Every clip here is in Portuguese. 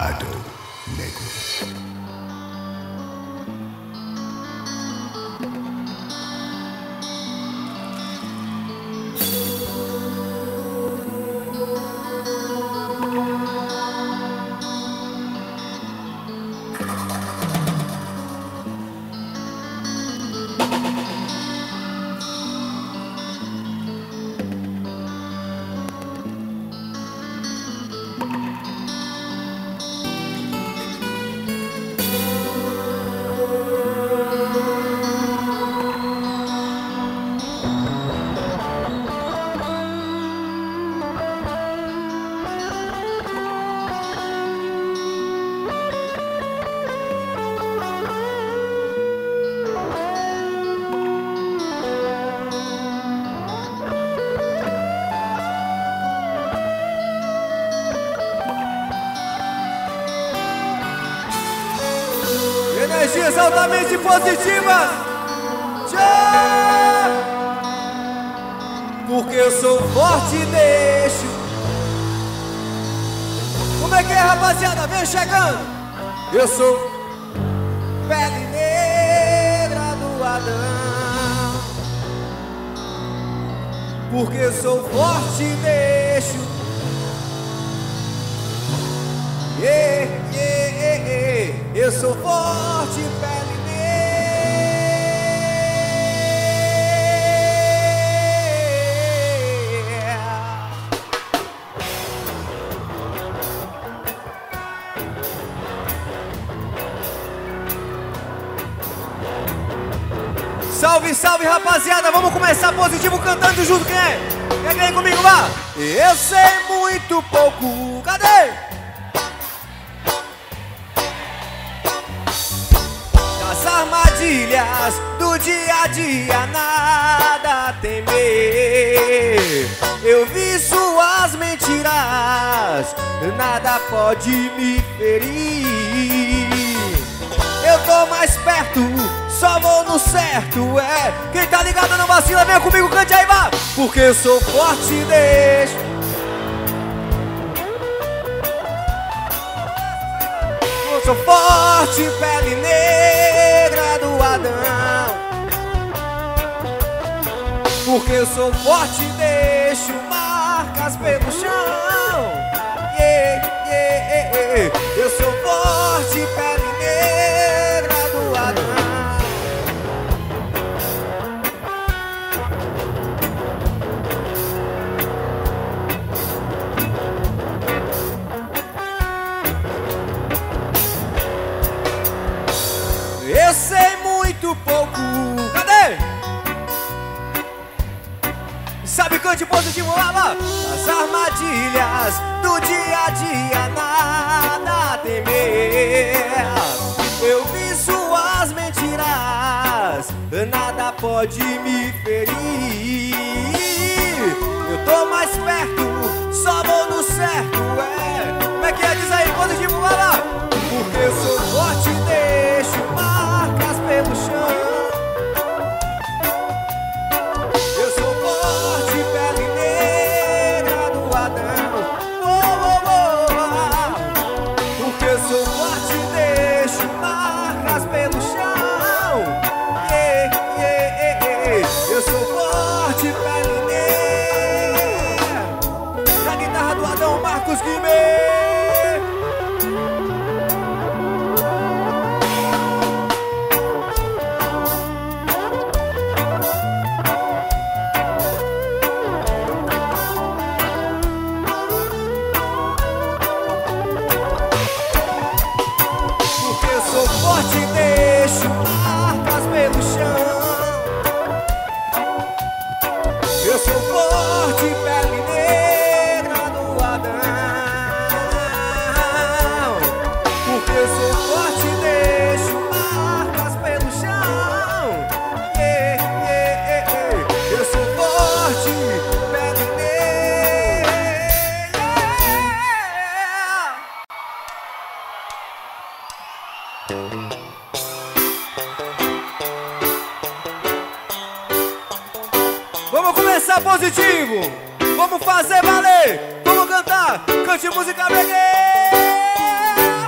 Ado Negro. Energias altamente positivas. Tchau! Porque eu sou forte e deixo. Como é que é, rapaziada? Vem chegando. Eu sou pele negra do Adão. Porque eu sou forte e deixo. Eu sou forte, pele negra. Salve, salve, rapaziada. Vamos começar positivo cantando junto. Quem é? Quem vem comigo lá? Eu sei muito pouco. Cadê? Armadilhas do dia a dia, nada a temer. Eu vi suas mentiras, nada pode me ferir. Eu tô mais perto, só vou no certo, é. Quem tá ligado não vacila, vem comigo, cante aí, vá. Porque eu sou forte e deixo. Eu sou forte, pele negra do Adão. Porque eu sou forte e deixo marcas pelo chão. Eu sou forte, pele negra do Adão. Eu sei muito pouco. Cadê? Sabe, cante positivo, lá, lá. As armadilhas do dia a dia, nada a temer. Eu vi suas mentiras, nada pode me ferir. Eu tô mais perto, só vou no certo, é. Como é que é? Diz aí, positivo, lá, lá. Porque eu sou forte e deixo marcas pelo chão. Eu sou forte, pele negra do Adão. Porque eu sou forte e deixo marcas pelo chão. Eu sou forte, pele negra. Na guitarra do Adão, Marcos Guimê. Forte e deixo marcas pelo chão. Eu sou forte, pele negra do Adão. Porque eu sou forte e deixo marcas pelo chão. Eu sou forte, pele negra. Vamos começar positivo, vamos fazer valer, vamos cantar, cante música reggae.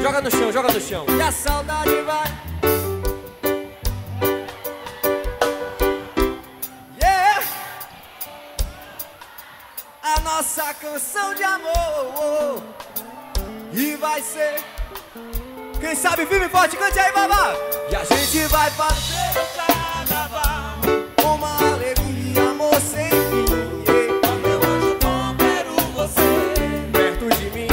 Joga no chão, joga no chão. E a saudade vai. Yeah! A nossa canção de amor. E vai ser. Quem sabe firme e forte, cante aí, babá. E a gente vai fazer o carnaval. Uma alegria, amor sem fim. Meu anjo bom, quero você perto de mim.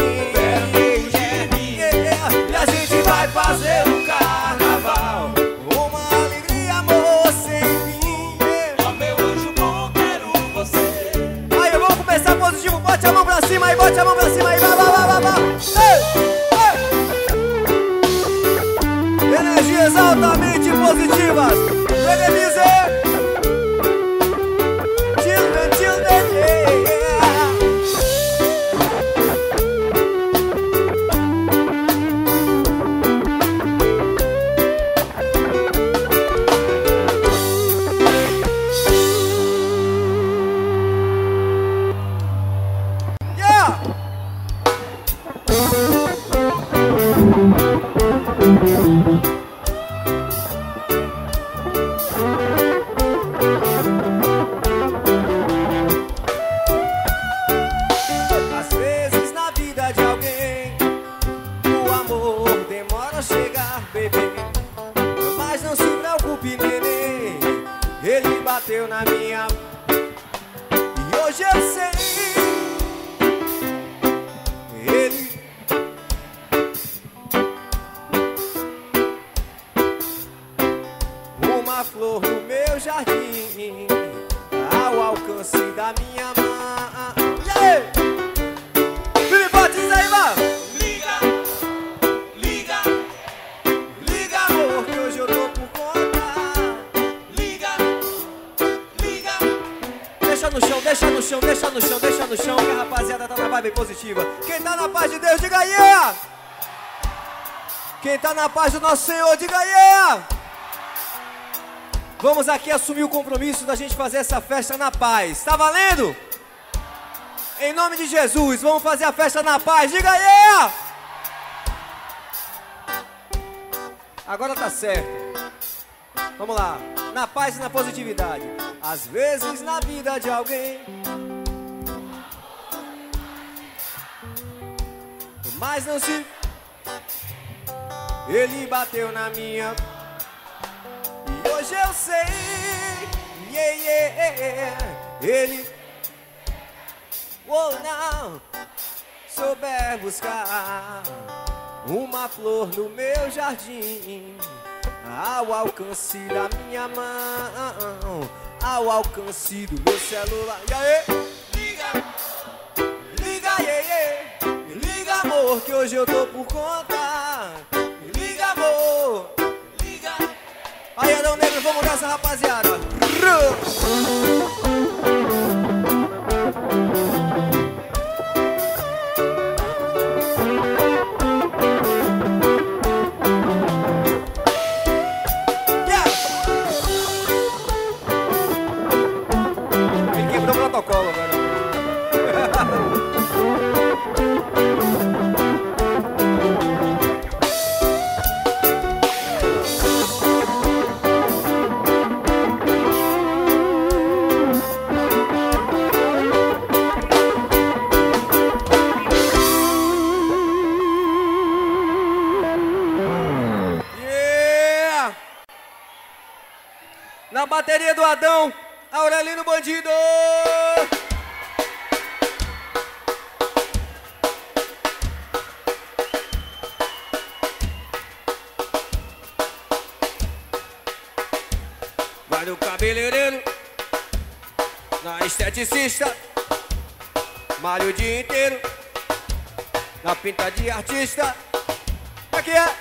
E a gente vai fazer o carnaval. Uma alegria, amor sem fim. Meu anjo bom, quero você. Aí, vamos começar positivo. Bote a mão pra cima aí, bote a mão pra cima aí. Energias altamente positivas. Ebenezer. Children, children, yeah. Às vezes na vida de alguém o amor demora a chegar, bebê. Mas não se preocupe, neném, ele bateu na minha. E hoje eu sei, ele uma flor no meu jardim, ao alcance da minha mão. Yeah! Me bota isso aí, mano! Liga, liga, liga, amor, que hoje eu tô por conta. Liga, liga. Deixa no chão, deixa no chão, deixa no chão, deixa no chão, que a rapaziada tá na vibe positiva. Quem tá na paz de Deus, diga yeah! Quem tá na paz do nosso Senhor, diga yeah! Vamos aqui assumir o compromisso da gente fazer essa festa na paz. Tá valendo? Em nome de Jesus, vamos fazer a festa na paz. Diga aí! Agora tá certo. Vamos lá. Na paz e na positividade. Às vezes na vida de alguém, mas não se... Ele bateu na minha... E hoje eu sei, yeah, yeah, ele, oh não, souber buscar uma flor no meu jardim, ao alcance da minha mão, ao alcance do meu celular. E aí? Liga, liga, yeah, yeah, liga, amor, que hoje eu tô por conta. Liga, amor. Aí, Adão Negro, vamos nessa, rapaziada. Yeah. Ele quebrou o protocolo agora. Na bateria do Adão, Aurelino Bandido. Vai no cabeleireiro, na esteticista, malha o dia inteiro, na pinta de artista. Aqui é.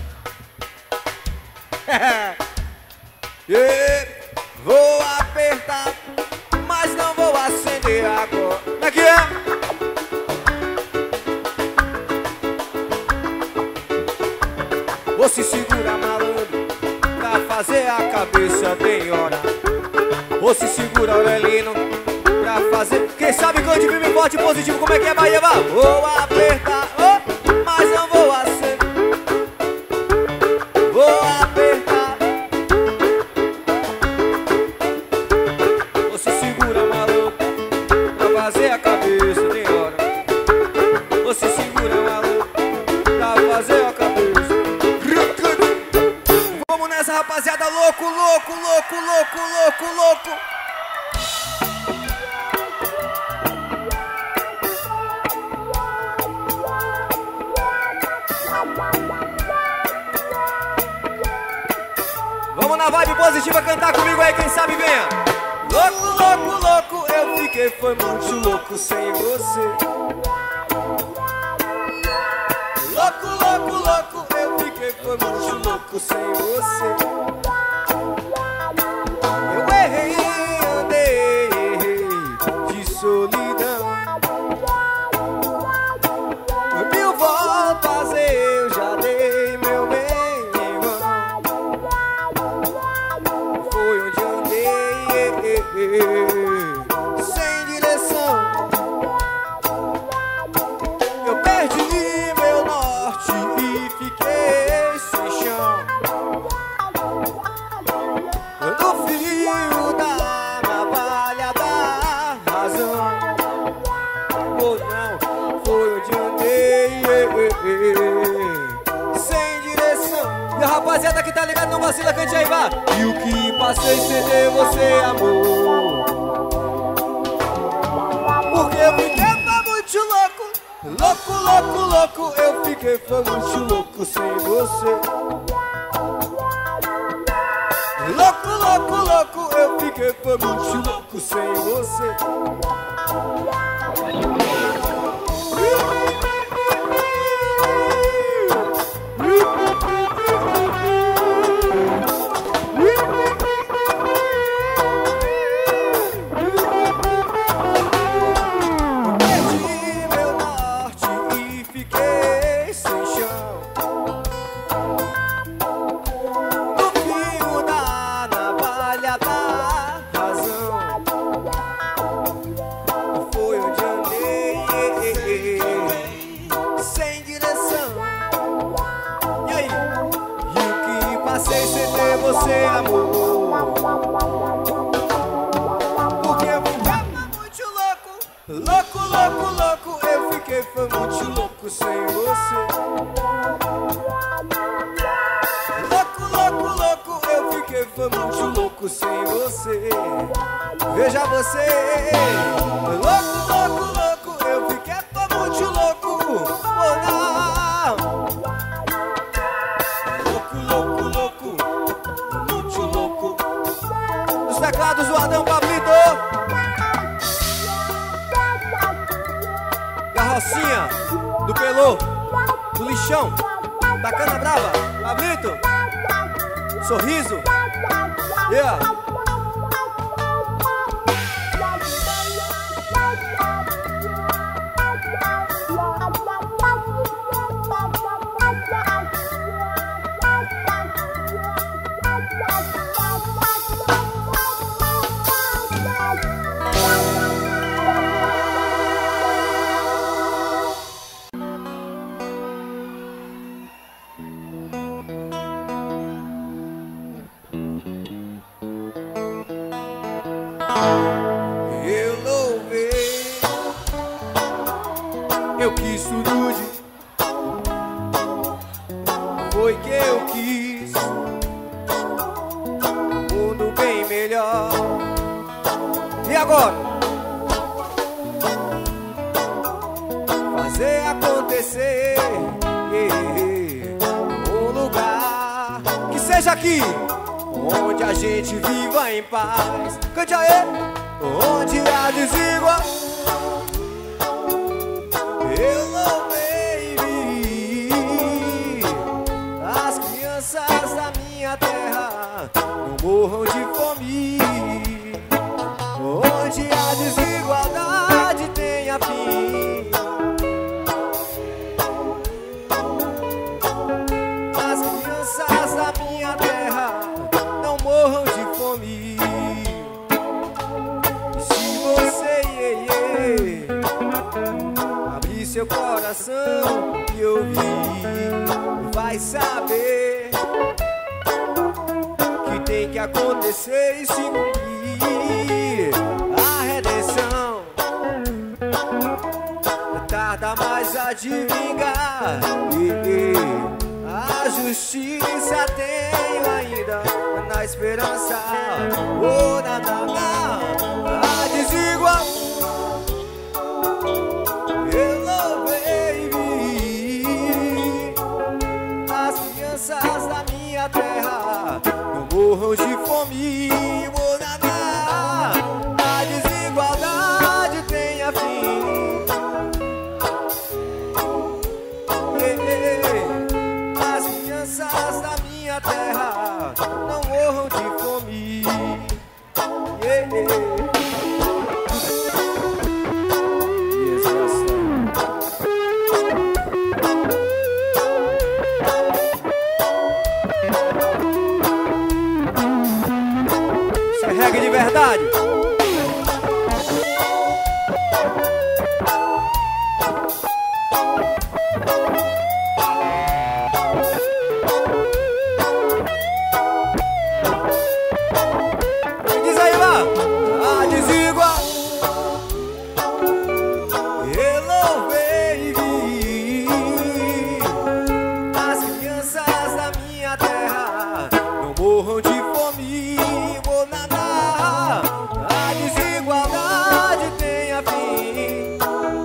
Yeah. Vou apertar, mas não vou acender agora. Aqui é. Você segura, malandro, pra fazer a cabeça tem hora. Você segura, Aurelino, pra fazer. Quem sabe cante firme, forte, positivo. Como é que é, Bahia? Vou apertar, oh, mas não vou acender. na vibe positiva, cantar comigo aí, quem sabe venha. Louco, louco, louco, eu fiquei, foi muito louco sem você. Louco, louco, louco, eu fiquei, foi muito louco sem você. Eu errei, andei, errei de solidão. Mil voltas eu já dei, meu bem, em vão. Foi onde andei, sem direção. Eu perdi meu norte e fiquei sem chão. Quando o fio da navalha da razão, ou não, foi onde andei, sem direção. E a rapaziada que tá ligado não vacila, cante aí, vá. E o que passei sem ter você, amor, porque eu fiquei muito louco. Louco, louco, louco, eu fiquei muito louco sem você. Louco, louco, louco, eu fiquei muito louco sem você. Perdi meu norte e fiquei sem chão. No fio da navalha da razão, foi onde andei, sem direção. E aí? E o que passei sem ter você, amor, porque eu ficava muito louco. Louco, louco, louco, eu fiquei, foi muito louco sem você. Louco, louco, louco, eu fiquei, foi muito louco sem você. Veja você. Louco, louco, louco, eu fiquei, foi muito louco. Oh, não. Louco, louco, louco, muito louco. Os teclados, o Adão Pablito. Carrocinha, do Pelô, do Lixão, da Cana Brava, Pablito, Sorriso, yeah. Eu louvei, eu quis tudo foi que eu quis um mundo bem melhor. E agora? Fazer acontecer um lugar que seja aqui, onde a gente viva em paz. Cante aí! Onde há desigual, eu louvei e vi as crianças da minha terra não morram de fome. Onde a desigualdade tenha fim, as crianças da minha terra não morram de fome. E se você abrir seu coração e ouvir, vai saber que tem que acontecer e se cumprir a redenção. Tarda mais a de vingar, a justiça tenho ainda na esperança. Oh, a desigual, eu louvei e vi as crianças da minha terra não morram de fome. Oh, naná, a desigualdade tenha fim. As crianças da minha terra não morram de fome. Isso é reggae de verdade. Diz aí lá, a desigual. Hello baby, as crianças da minha terra não morram de fome. Oh, naná, a desigualdade tenha fim.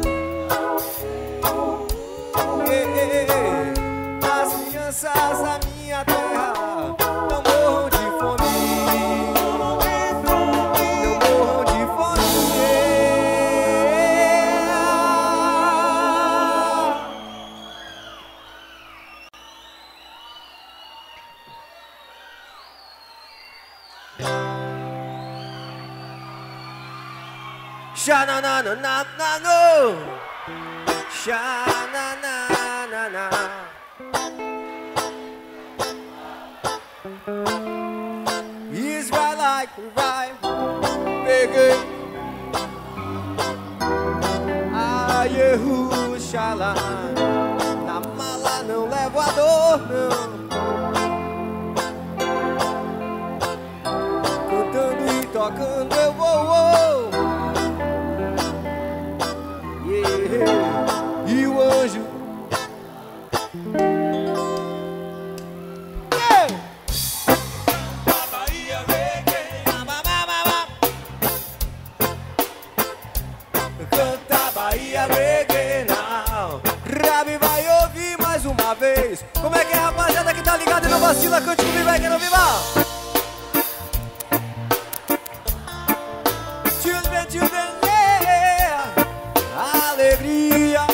As crianças da minha terra não morram de fome. Não morram de fome. Sha-na-na-na-na-na-no. Sha-na-na-na-na. Israelite, vai, peguei a Yerushalayim. Na mala não levo a dor, não. Cantando e tocando eu vou. Yeah. E o anjo canta Bahia Reggae now. Rabi vai ouvir mais uma vez. Como é que é, rapaziada que tá ligado e não vacila? Cante comigo aí, quem não viva. Children, children, yeah. Alegria.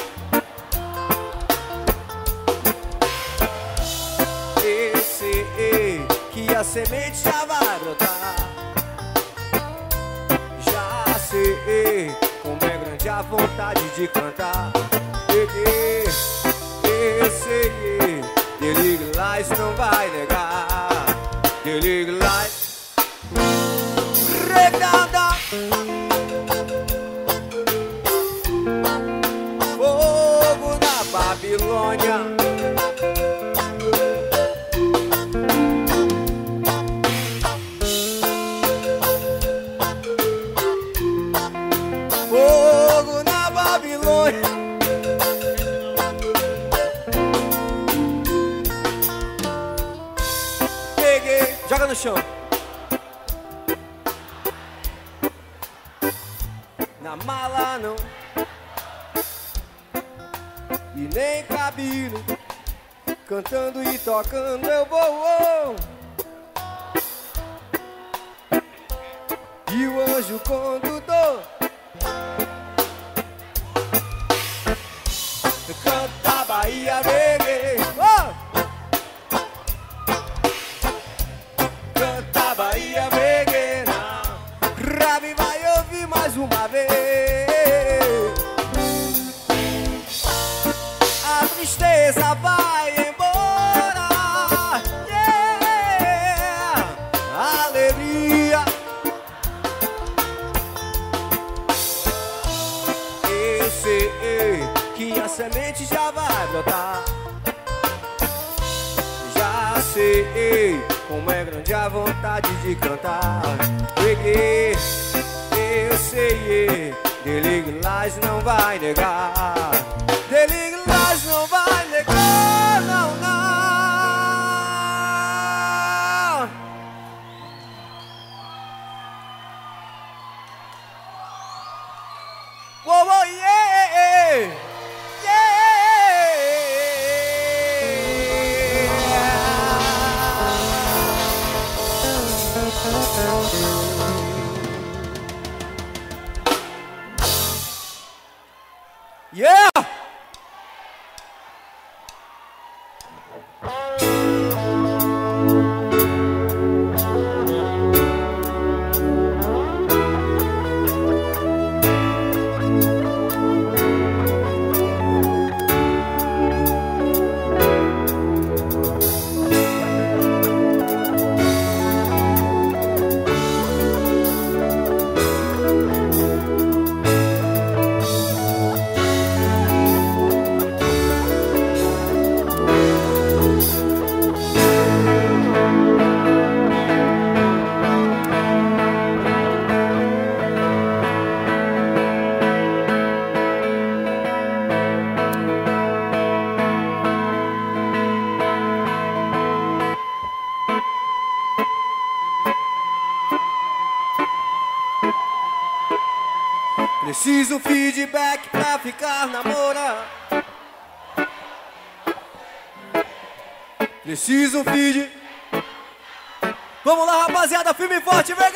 Esse que a semente já vai brotar. Já sei como é grande a vontade de cantar. Peguei, esse The Legalize não vai negar. The Legalize Regada. Fogo na Babilônia. Fogo na Babilônia. Peguei, joga no chão. Na mala não. E nem cabelo. Cantando e tocando eu vou. E o anjo condutor canta Bahia Reggae. Oh! Canta Bahia Reggae now. Rabi vai ouvir mais uma vez. A tristeza vai embora. Yeah! Alegria. Esse que a semente já vai brotar. Já sei como é grande a vontade de cantar. Peguei, eu sei, The Legalize não vai negar. The Legalize não vai negar, não, não. Uou, uou, yeah, yeah. Preciso feedback pra ficar namorando. Preciso feed. Vamos lá, rapaziada, firme e forte, vem!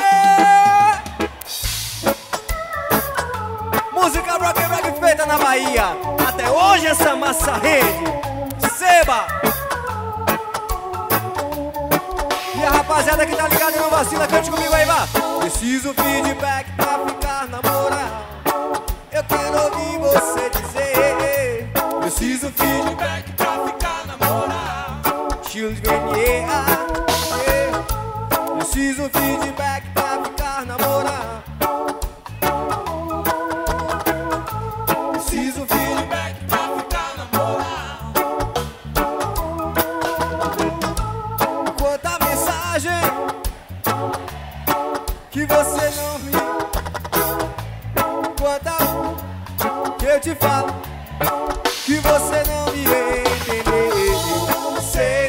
Música rock and rock feita na Bahia. Até hoje essa massa rende. Seba! E a rapaziada que tá ligada no vacila, cante comigo aí, vá. Preciso feedback pra ficar namorando. Eu quero ouvir você dizer. Preciso feedback pra ficar namorado. Chills Grenier. Preciso feedback pra ficar namorado. Preciso feedback pra ficar namorado. Quanta mensagem que você não viu. Quanta que eu te falo que você não me entendeu. Sei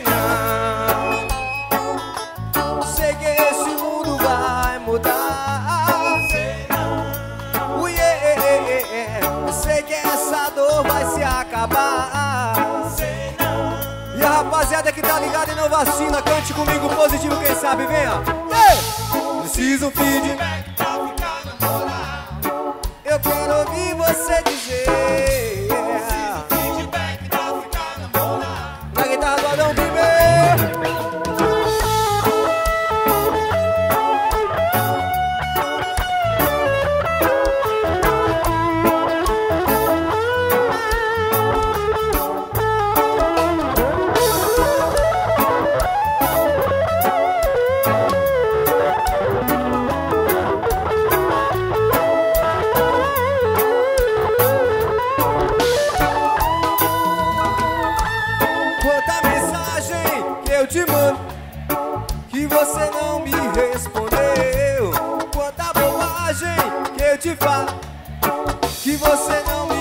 não, sei que esse mundo vai mudar. Sei não, sei que essa dor vai se acabar. Sei não. E a rapaziada que tá ligada e não vacina, cante comigo positivo, quem sabe, venha. Preciso feedback pra ficar namorado. Eu quero ouvir você dizer. Preciso feedback pra ficar namorado. Na guitarra do Adão Bimê. Eu te mando, que você não me respondeu. Quanta bobagem que eu te falo, que você não me